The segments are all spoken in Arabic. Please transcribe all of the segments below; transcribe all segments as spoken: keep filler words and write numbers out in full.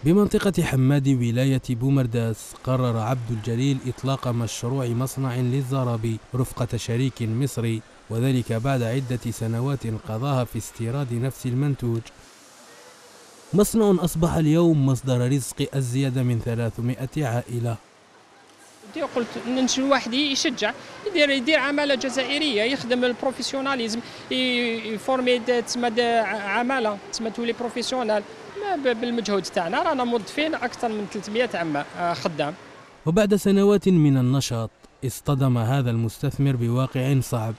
بمنطقة حماد ولاية بومرداس قرر عبد الجليل إطلاق مشروع مصنع للزرابي رفقة شريك مصري، وذلك بعد عدة سنوات قضاها في استيراد نفس المنتوج. مصنع أصبح اليوم مصدر رزق أزيد من ثلاثمائة عائلة. قلت ننشئ واحد يشجع يدير يدير عماله جزائريه، يخدم البروفيسيوناليزم، يفورمي تسمى عماله تسمى تولي بروفيسيونال. بالمجهود تاعنا رانا موظفين اكثر من ثلاثمائة عمال خدام. وبعد سنوات من النشاط اصطدم هذا المستثمر بواقع صعب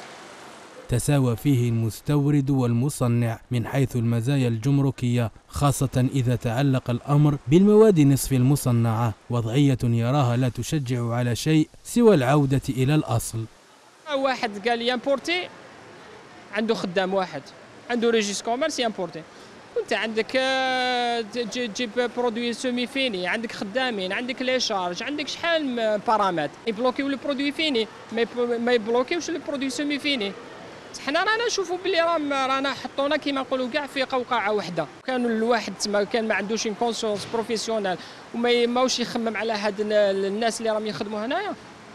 تساوى فيه المستورد والمصنع من حيث المزايا الجمركية، خاصة إذا تعلق الأمر بالمواد نصف المصنعة، وضعية يراها لا تشجع على شيء سوى العودة إلى الأصل. واحد قال يامبورتي، عنده خدام واحد عنده ريجيس كوميرس يامبورتي، وانت عندك تجيب برودوي سومي فيني، عندك خدامين، عندك لي شارج، عندك شحال بارامتر يبلوكيو لو برودوي فيني ما يبلوكيوش لو برودوي سومي فيني. حنا رانا نشوفوا بلي راهم رانا حطونا كيما نقولوا كاع في قوقعه واحده. كان الواحد تما كان ما عندوش كونسيونس بروفيسيونال وما ماوش يخمم على هاد الناس اللي راهم يخدموا هنايا،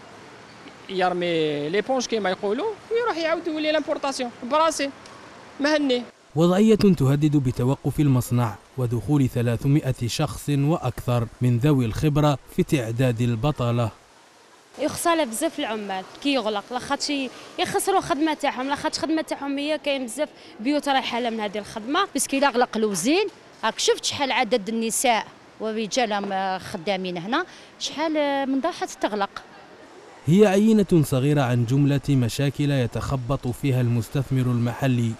يرمي لي بونج كيما يقولوا ويروح يعاود يولي لامبورطاسيون براسي مهني. وضعية تهدد بتوقف المصنع ودخول ثلاثمائة شخص وأكثر من ذوي الخبرة في تعداد البطالة. يخسر بزاف العمال كي يغلق، لاخاطش يخسروا الخدمه تاعهم، لاخاطش الخدمه تاعهم هي كاين بزاف بيوت رايحه من هذه الخدمه، باسكو الا غلق الوزين راك شفت شحال عدد النساء ورجال خدامين هنا، شحال من راحت تغلق. هي عينة صغيرة عن جملة مشاكل يتخبط فيها المستثمر المحلي،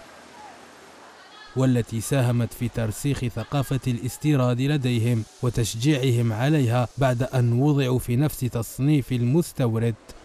والتي ساهمت في ترسيخ ثقافة الاستيراد لديهم وتشجيعهم عليها بعد أن وضعوا في نفس تصنيف المستورد.